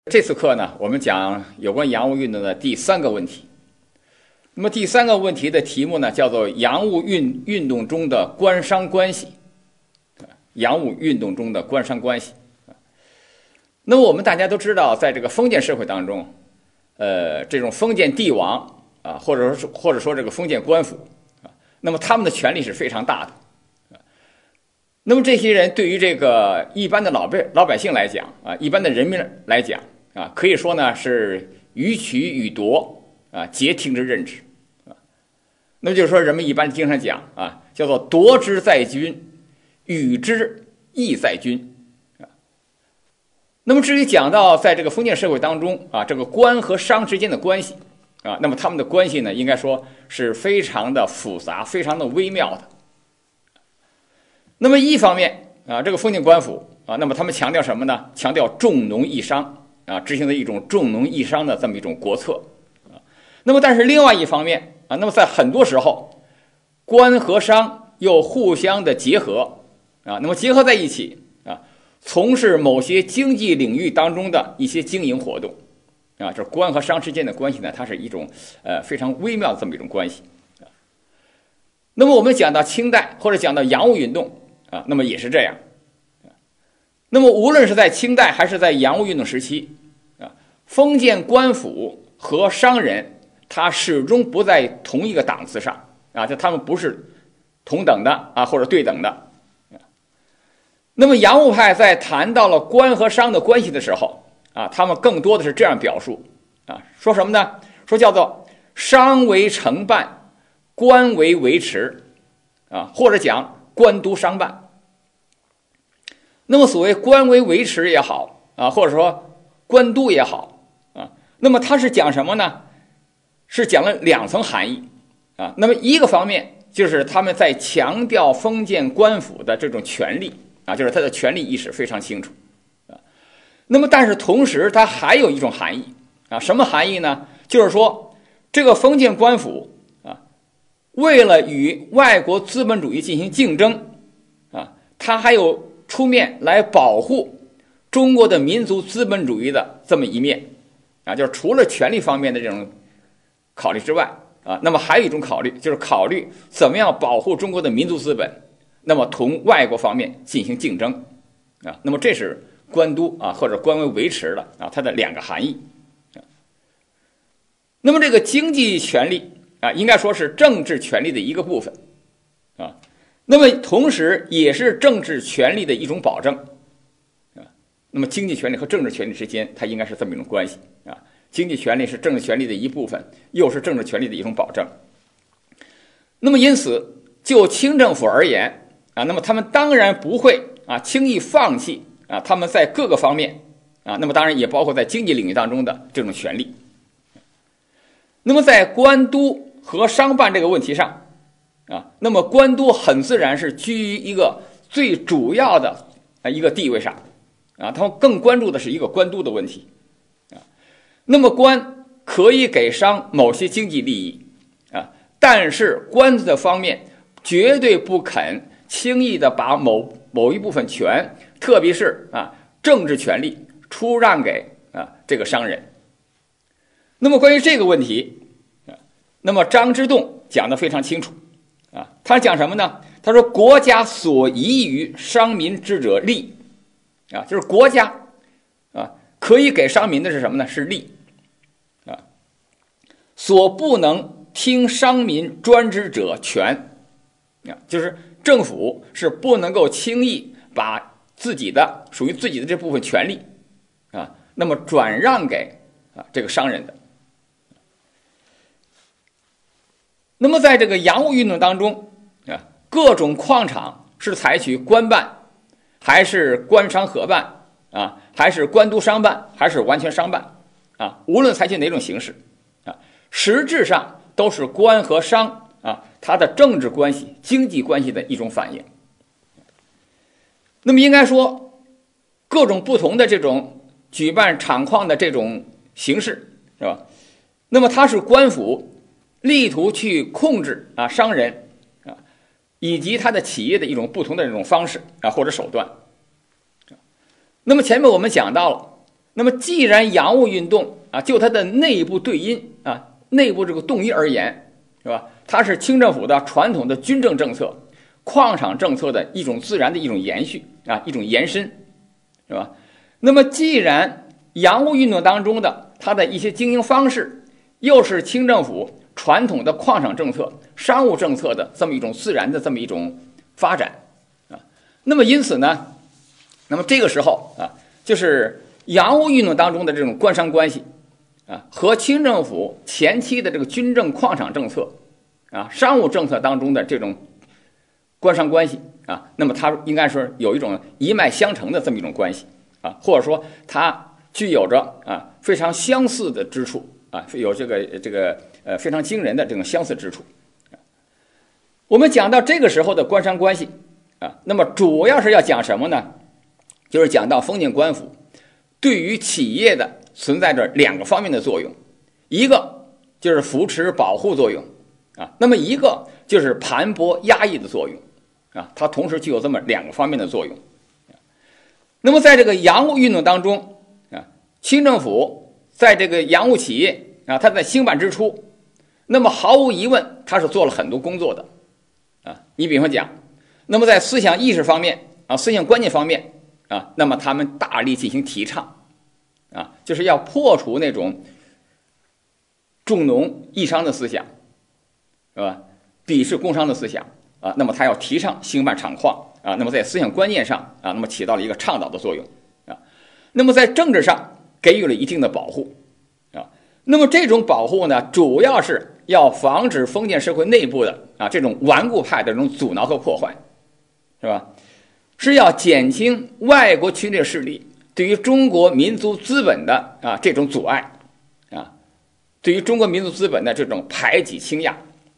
这次课呢，我们讲有关洋务运动的第三个问题。那么第三个问题的题目呢，叫做洋务运动中的官商关系。洋务运动中的官商关系。那么我们大家都知道，在这个封建社会当中，这种封建帝王啊，或者说这个封建官府啊，那么他们的权力是非常大的。那么这些人对于这个一般的老百姓来讲啊，一般的人民来讲啊，可以说呢是予取予夺啊，皆听之任之啊。那么就是说，人们一般经常讲啊，叫做夺之在君，予之亦在君啊。那么至于讲到在这个封建社会当中啊，这个官和商之间的关系啊，那么他们的关系呢，应该说是非常的复杂，非常的微妙的。那么一方面啊，这个封建官府啊，那么他们强调什么呢？强调重农抑商啊，执行的一种重农抑商的这么一种国策啊。那么但是另外一方面啊，那么在很多时候，官和商又互相的结合啊，那么结合在一起啊，从事某些经济领域当中的一些经营活动啊，这官和商之间的关系呢，它是一种非常微妙的这么一种关系啊。那么我们讲到清代或者讲到洋务运动啊，那么也是这样。那么无论是在清代还是在洋务运动时期啊，封建官府和商人他始终不在同一个档次上啊，就他们不是同等的啊，或者对等的。那么洋务派在谈到了官和商的关系的时候啊，他们更多的是这样表述啊，说什么呢？说叫做商为承办，官为维持啊，或者讲官督商办。那么所谓官为维持也好啊，或者说官督也好啊，那么它是讲什么呢？是讲了两层含义啊。那么一个方面就是他们在强调封建官府的这种权力啊，就是他的权力意识非常清楚啊。那么但是同时它还有一种含义啊，什么含义呢？就是说这个封建官府啊，为了与外国资本主义进行竞争啊，它还有出面来保护中国的民族资本主义的这么一面啊，就是除了权力方面的这种考虑之外啊，那么还有一种考虑，就是考虑怎么样保护中国的民族资本，那么同外国方面进行竞争啊。那么这是官督啊，或者官为维持的啊，它的两个含义啊。那么这个经济权力啊，应该说是政治权力的一个部分啊。那么同时也是政治权力的一种保证啊。那么经济权力和政治权力之间，它应该是这么一种关系啊。经济权力是政治权力的一部分，又是政治权力的一种保证。那么因此，就清政府而言啊，那么他们当然不会啊轻易放弃啊他们在各个方面啊，那么当然也包括在经济领域当中的这种权利。那么在官督和商办这个问题上啊，那么官督很自然是居于一个最主要的一个地位上啊，他们更关注的是一个官督的问题啊。那么官可以给商某些经济利益啊，但是官的方面绝对不肯轻易的把某一部分权，特别是啊政治权利出让给啊这个商人。那么关于这个问题啊，那么张之洞讲得非常清楚啊，他讲什么呢？他说国家所宜于商民之者利啊，就是国家啊可以给商民的是什么呢？是利啊，所不能听商民专之者权啊，就是政府是不能够轻易把自己的属于自己的这部分权利啊，那么转让给啊这个商人的。那么在这个洋务运动当中啊，各种矿场是采取官办还是官商合办啊，还是官督商办还是完全商办啊，无论采取哪种形式啊，实质上都是官和商啊它的政治关系经济关系的一种反应。那么应该说各种不同的这种举办厂矿的这种形式是吧，那么它是官府力图去控制啊商人啊以及他的企业的一种不同的这种方式啊或者手段。那么前面我们讲到了那么既然洋务运动啊，就它的内部对因啊，内部这个动因而言，是吧？它是清政府的传统的军政政策、矿场政策的一种自然的一种延续啊，一种延伸，是吧？那么既然洋务运动当中的它的一些经营方式，又是清政府传统的矿场政策、商务政策的这么一种自然的这么一种发展啊，那么因此呢，那么这个时候啊，就是洋务运动当中的这种官商关系啊，和清政府前期的这个军政矿场政策啊、商务政策当中的这种官商关系啊，那么它应该是有一种一脉相承的这么一种关系啊，或者说它具有着啊非常相似的之处啊，有这个非常惊人的这种相似之处。我们讲到这个时候的官商关系啊，那么主要是要讲什么呢？就是讲到封建官府对于企业的存在着两个方面的作用，一个就是扶持保护作用啊，那么一个就是盘剥压抑的作用啊，它同时具有这么两个方面的作用。那么在这个洋务运动当中啊，清政府在这个洋务企业啊，它在兴办之初，那么毫无疑问它是做了很多工作的啊。你比方讲，那么在思想意识方面啊，思想观念方面啊，那么他们大力进行提倡啊，就是要破除那种重农抑商的思想，是吧？鄙视工商的思想啊，那么他要提倡兴办厂矿啊，那么在思想观念上啊，那么起到了一个倡导的作用啊。那么在政治上给予了一定的保护啊。那么这种保护呢，主要是要防止封建社会内部的啊这种顽固派的这种阻挠和破坏，是吧？是要减轻外国侵略势力对于中国民族资本的啊这种阻碍啊，对于中国民族资本的这种排挤倾轧。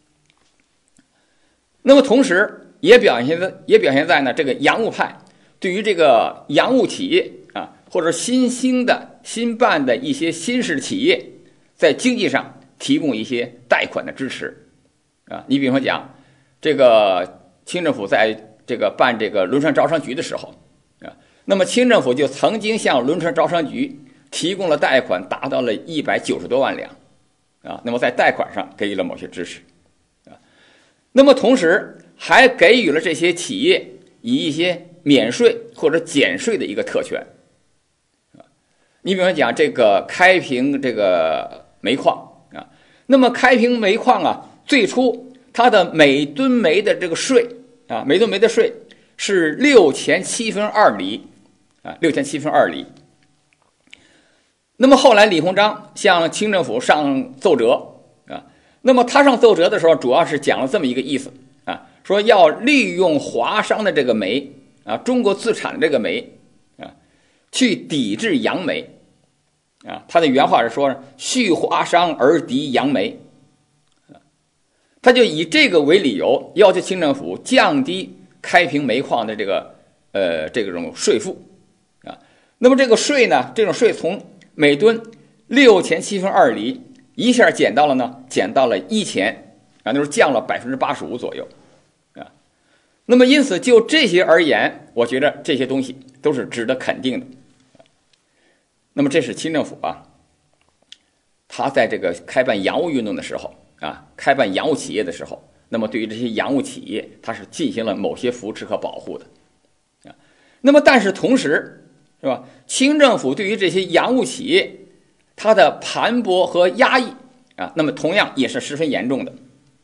那么同时也表现在呢这个洋务派对于这个洋务企业啊，或者新兴的新办的一些新式企业，在经济上提供一些贷款的支持啊。你比方讲，这个清政府在这个办这个轮船招商局的时候啊，那么清政府就曾经向轮船招商局提供了贷款，达到了190多万两啊。那么在贷款上给予了某些支持啊。那么同时还给予了这些企业以一些免税或者减税的一个特权啊。你比方讲这个开平这个煤矿啊，那么开平煤矿啊，最初它的每吨煤的这个税啊，每吨煤的税是6钱7分2厘啊，6钱7分2厘。那么后来李鸿章向清政府上奏折啊，那么他上奏折的时候，主要是讲了这么一个意思啊，说要利用华商的这个煤啊，中国自产的这个煤啊，去抵制洋煤啊。他的原话是说蓄华商而敌洋煤，他就以这个为理由，要求清政府降低开平煤矿的这种税负啊。那么这个税呢，这种税从每吨6钱7分2厘一下减到了1钱啊，就是降了85%左右啊。那么因此就这些而言，我觉得这些东西都是值得肯定的。那么这是清政府啊，他在这个开办洋务运动的时候啊，开办洋务企业的时候，那么对于这些洋务企业，它是进行了某些扶持和保护的啊。那么但是同时是吧，清政府对于这些洋务企业，它的盘剥和压抑啊，那么同样也是十分严重的。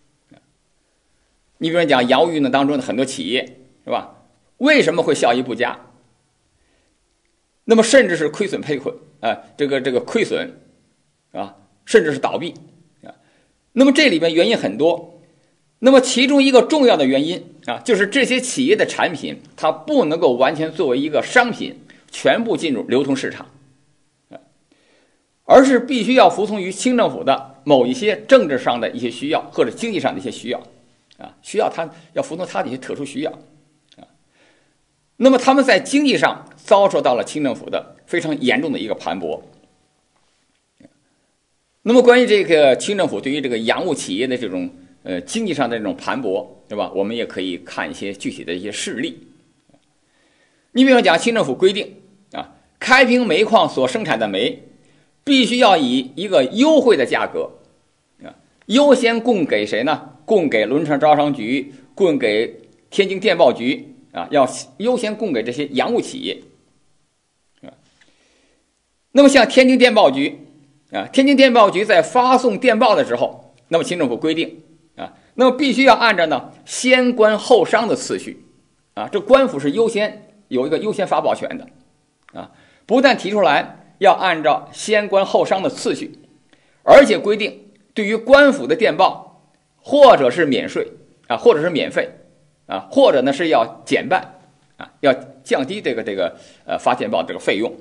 你比如讲洋务运动当中的很多企业是吧，为什么会效益不佳？那么甚至是亏损赔款啊，这个亏损啊，甚至是倒闭啊。那么这里面原因很多，那么其中一个重要的原因啊，就是这些企业的产品它不能够完全作为一个商品全部进入流通市场，而是必须要服从于清政府的某一些政治上的一些需要或者经济上的一些需要啊，需要它要服从它的一些特殊需要啊。那么他们在经济上遭受到了清政府的非常严重的一个盘剥。那么关于这个清政府对于这个洋务企业的这种经济上的这种盘剥，对吧？我们也可以看一些具体的一些事例。你比方讲，清政府规定啊， 开平煤矿所生产的煤必须要以一个优惠的价格优先供给谁呢？供给轮船招商局，供给天津电报局要优先供给这些洋务企业那么像天津电报局天津电报局在发送电报的时候，那么清政府规定那么必须要按照呢先官后商的次序这官府是有一个优先发报权的不但提出来要按照先官后商的次序，而且规定对于官府的电报或者是免税或者是免费或者呢是要减半要降低这个发电报这个费用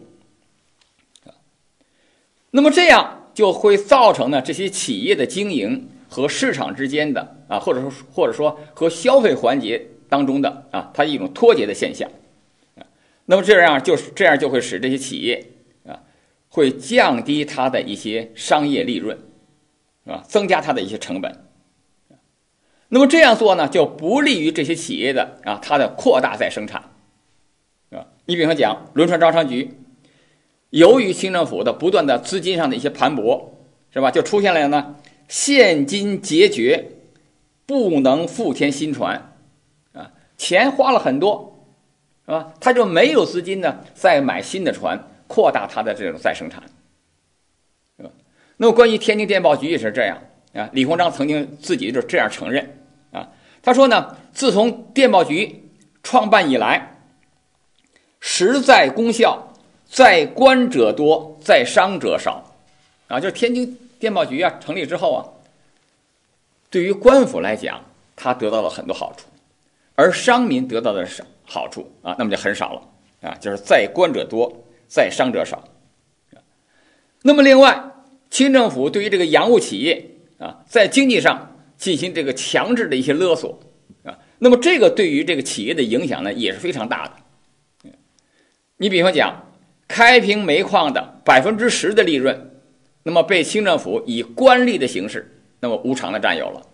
那么这样就会造成呢这些企业的经营和市场之间的或者说和消费环节当中的它一种脱节的现象那么这样就会使这些企业会降低它的一些商业利润增加它的一些成本那么这样做呢就不利于这些企业的它的扩大再生产你比方讲轮船招商局由于清政府的不断的资金上的一些盘剥是吧，就出现了呢现金拮绝，不能复添新船钱花了很多是吧，他就没有资金呢再买新的船，扩大它的这种再生产是吧。那么关于天津电报局也是这样李鸿章曾经自己就这样承认他说呢自从电报局创办以来，实在功效在官者多，在商者少就是天津电报局成立之后对于官府来讲他得到了很多好处，而商民得到的好处那么就很少了就是在官者多，在商者少那么另外清政府对于这个洋务企业在经济上进行这个强制的一些勒索那么这个对于这个企业的影响呢也是非常大的你比方讲开平煤矿的10%的利润，那么被清政府以官吏的形式那么无偿的占有了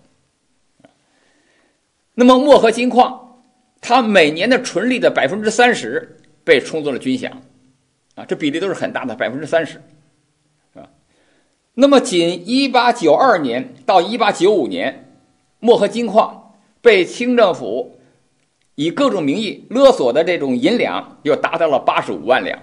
那么漠河金矿它每年的纯利的30%被充作了军饷这比例都是很大的30%那么仅1892年到1895年，漠河金矿被清政府以各种名义勒索的这种银两又达到了85万两。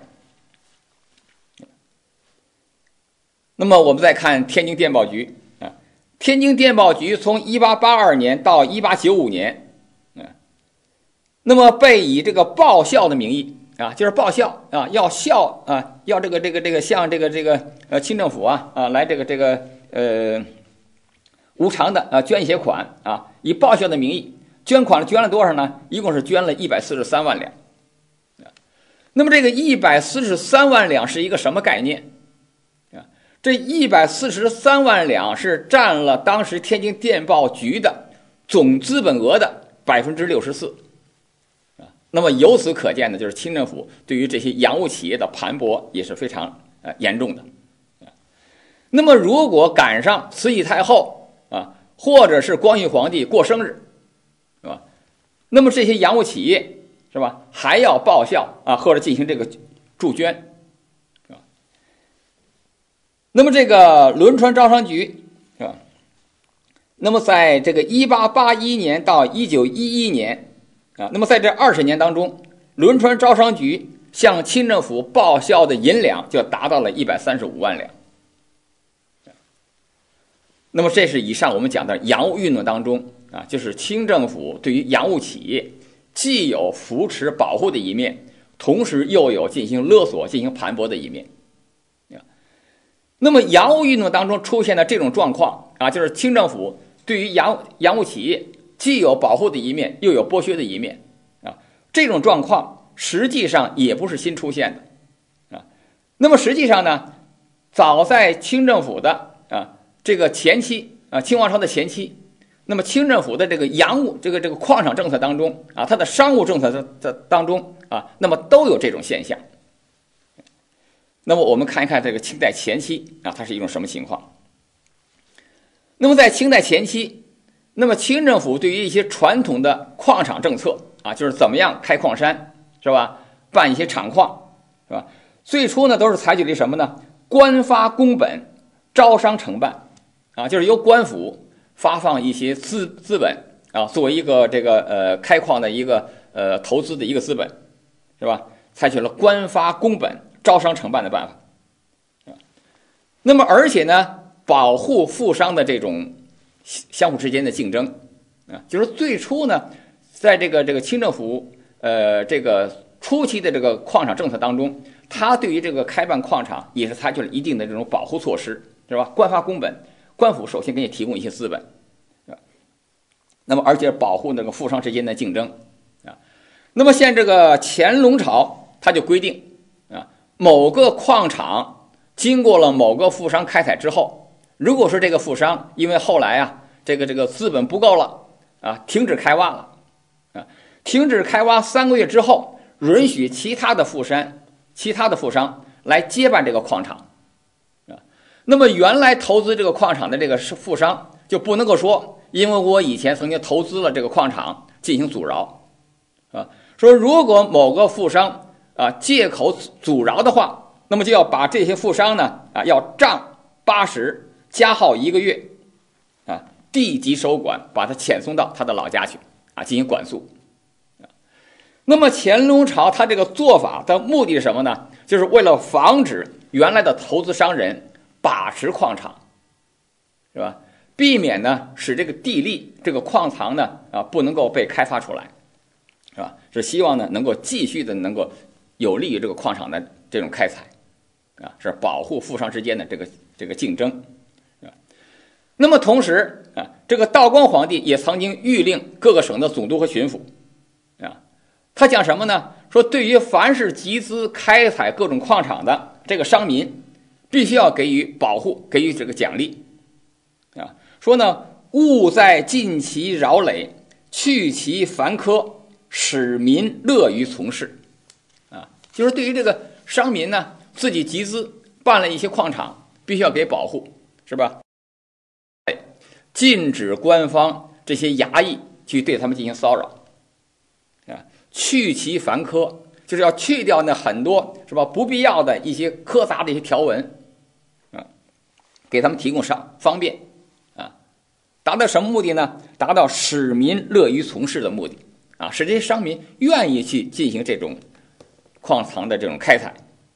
那么我们再看天津电报局天津电报局从1882年到1895年那么被以这个报效的名义就是报效要效要这个向这个清政府来这个无偿的捐一些款以报效的名义捐款捐了多少呢？一共是捐了143万两那么这个143万两是一个什么概念这143万两是占了当时天津电报局的总资本额的64%那么由此可见呢，就是清政府对于这些洋务企业的盘剥也是非常严重的那么如果赶上慈禧太后或者是光绪皇帝过生日是吧，那么这些洋务企业是吧还要报效或者进行这个助捐是吧。那么这个轮船招商局是吧，那么在这个1881年到1911年那么在这20年当中，轮船招商局向清政府报销的银两就达到了135万两那么这是以上我们讲的洋务运动当中就是清政府对于洋务企业既有扶持保护的一面，同时又有进行勒索进行盘剥的一面那么洋务运动当中出现的这种状况就是清政府对于洋务企业既有保护的一面，又有剥削的一面这种状况实际上也不是新出现的那么实际上呢，早在清政府的这个前期清王朝的前期，那么清政府的这个洋务这个矿场政策当中它的商务政策当中那么都有这种现象。那么我们看一看这个清代前期它是一种什么情况。那么在清代前期，那么清政府对于一些传统的矿场政策就是怎么样开矿山是吧，办一些厂矿是吧， 最初呢都是采取的什么呢？官发公本，招商承办啊，就是由官府发放一些资本啊，作为一个这个开矿的一个投资的一个资本，是吧？采取了官发公本、招商承办的办法啊。那么而且呢，保护富商的这种相互之间的竞争啊，就是最初呢，在这个清政府这个初期的这个矿场政策当中，他对于这个开办矿场也是采取了一定的这种保护措施，是吧？官发公本，官府首先给你提供一些资本，啊，那么而且保护那个富商之间的竞争啊。那么现这个乾隆朝，他就规定啊，某个矿场经过了某个富商开采之后，如果说这个富商因为后来啊这个资本不够了啊，停止开挖了啊，停止开挖3个月之后，允许其他的富商来接办这个矿场啊。那么原来投资这个矿场的这个富商就不能够说，因为我以前曾经投资了这个矿场进行阻挠啊，说如果某个富商啊借口阻挠的话，那么就要把这些富商呢啊要杖80，加号1个月啊，地级收管，把他遣送到他的老家去啊进行管束。那么乾隆朝他这个做法的目的是什么呢？就是为了防止原来的投资商人把持矿场，是吧？避免呢使这个地利这个矿藏呢啊不能够被开发出来，是吧？是希望呢能够继续的能够有利于这个矿场的这种开采啊，是保护富商之间的这个竞争，是吧？那么同时啊，这个道光皇帝也曾经谕令各个省的总督和巡抚啊，他讲什么呢？说对于凡是集资开采各种矿场的这个商民，必须要给予保护，给予这个奖励啊。说呢，勿在尽其扰累，去其繁苛，使民乐于从事啊。就是对于这个商民呢，自己集资办了一些矿场，必须要给保护，是吧？禁止官方这些衙役去对他们进行骚扰啊。去其繁苛，就是要去掉那很多是吧不必要的一些苛杂的一些条文啊，给他们提供方便啊，达到什么目的呢？达到使民乐于从事的目的啊，使这些商民愿意去进行这种矿藏的这种开采。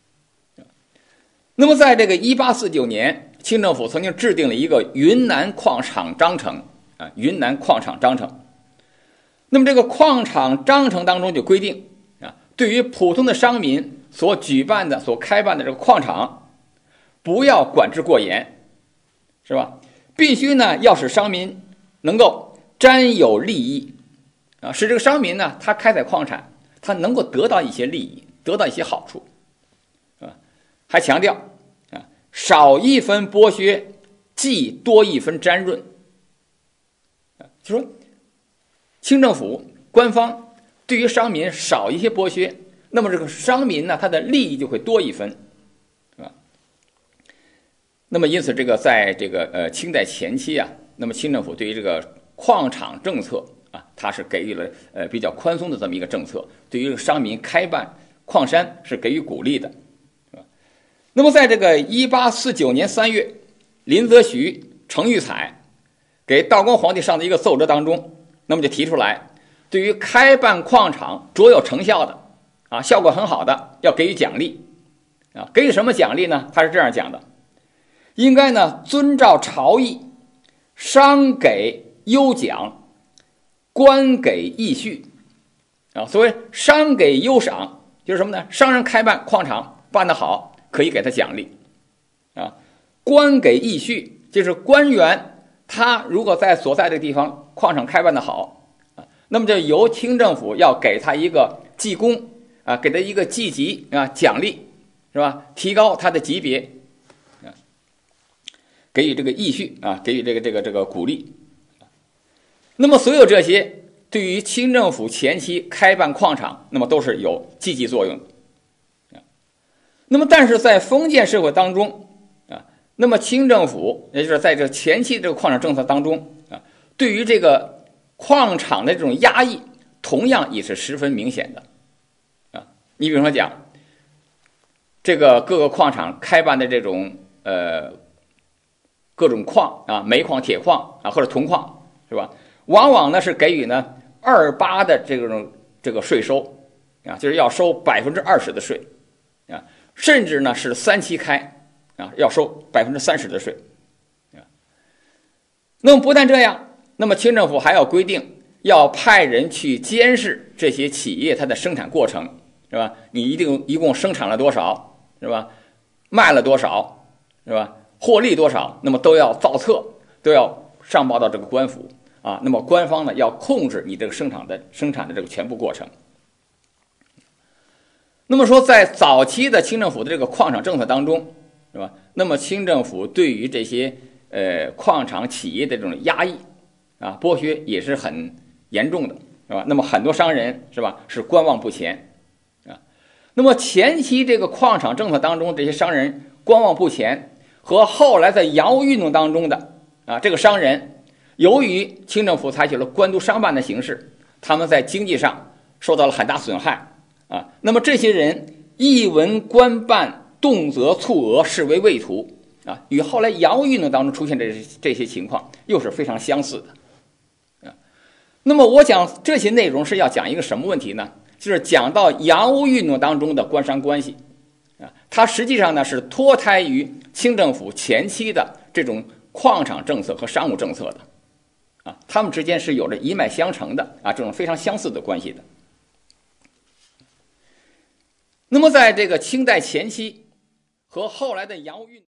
那么在这个1849年，清政府曾经制定了一个云南矿场章程啊，云南矿场章程。那么这个矿场章程当中就规定啊，对于普通的商民所举办的、所开办的这个矿场，不要管制过严，是吧？必须呢要使商民能够沾有利益啊，使这个商民呢他开采矿产，他能够得到一些利益，得到一些好处啊。还强调啊，少一分剥削，即多一分沾润啊，就说清政府官方对于商民少一些剥削，那么这个商民呢，他的利益就会多一分，是吧？那么因此，这个在这个清代前期啊，那么清政府对于这个矿场政策啊，它是给予了比较宽松的这么一个政策，对于这个商民开办矿山是给予鼓励的，是吧？那么在这个1849年3月，林则徐、程昱采给道光皇帝上的一个奏折当中，那么就提出来，对于开办矿场卓有成效的啊，效果很好的，要给予奖励啊。给予什么奖励呢？他是这样讲的：应该呢遵照朝议，商给优奖，官给义恤啊。所谓商给优赏，就是什么呢？商人开办矿场办得好，可以给他奖励啊。官给义恤，就是官员他如果在所在的地方矿场开办的好啊，那么就由清政府要给他一个记功啊，给他一个记级啊，奖励是吧？提高他的级别啊，给予这个义恤啊，给予这个鼓励。那么所有这些对于清政府前期开办矿场，那么都是有积极作用的。那么但是在封建社会当中那么清政府也就是在这前期这个矿场政策当中啊，对于这个矿场的这种压抑，同样也是十分明显的啊。你比如说讲， 这个各个矿场开办的这种各种矿啊，煤矿、铁矿啊或者铜矿，是吧？往往呢是给予呢28%的这个税收啊，就是要收20%的税啊，甚至呢是3期开啊，要收30%的税啊。那么不但这样，那么清政府还要规定要派人去监视这些企业它的生产过程，是吧？你一共生产了多少，是吧？卖了多少，是吧？获利多少，那么都要造册，都要上报到这个官府啊。那么官方呢要控制你这个生产的这个全部过程。那么说，在早期的清政府的这个矿场政策当中，是吧？那么清政府对于这些矿场企业的这种压抑啊、剥削也是很严重的，是吧？那么很多商人是吧是观望不前啊。那么前期这个矿场政策当中，这些商人观望不前，和后来在洋务运动当中的啊这个商人，由于清政府采取了官督商办的形式，他们在经济上受到了很大损害啊。那么这些人一闻官办动辄促额，视为畏途啊，与后来洋务运动当中出现的这些情况又是非常相似的。那么我讲这些内容是要讲一个什么问题呢？就是讲到洋务运动当中的官商关系啊，它实际上呢是脱胎于清政府前期的这种矿场政策和商务政策的啊，他们之间是有着一脉相承的啊，这种非常相似的关系的。那么在这个清代前期和后来的洋务运动